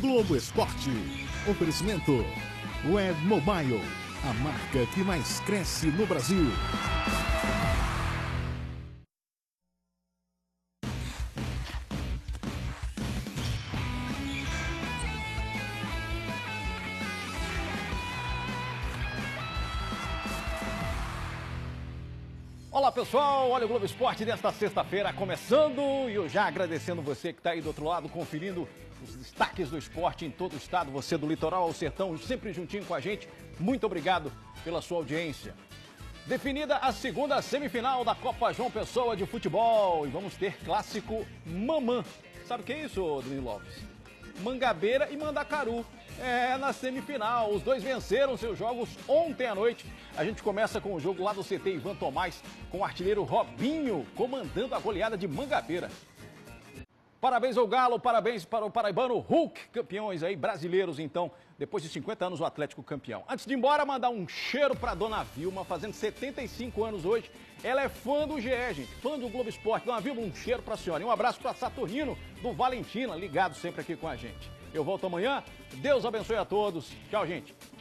Globo Esporte. Oferecimento Web Mobile, a marca que mais cresce no Brasil. Olá pessoal, olha o Globo Esporte desta sexta-feira começando e eu já agradecendo você que está aí do outro lado conferindo os destaques do esporte em todo o estado, você do litoral ao sertão, sempre juntinho com a gente, muito obrigado pela sua audiência. Definida a segunda semifinal da Copa João Pessoa de futebol e vamos ter clássico Mamã, sabe o que é isso, Danilo Lopes? Mangabeira e Mandacaru. Na semifinal, os dois venceram seus jogos ontem à noite. A gente começa com o jogo lá do CT Ivan Tomás, com o artilheiro Robinho comandando a goleada de Mangabeira. Parabéns ao Galo, parabéns para o paraibano Hulk, campeões aí brasileiros então, depois de 50 anos o Atlético campeão. Antes de ir embora, mandar um cheiro para Dona Vilma, fazendo 75 anos hoje. Ela é fã do GE, gente, fã do Globo Esporte. Dona Vilma, um cheiro para a senhora e um abraço para Saturnino do Valentina, ligado sempre aqui com a gente. Eu volto amanhã, Deus abençoe a todos. Tchau, gente.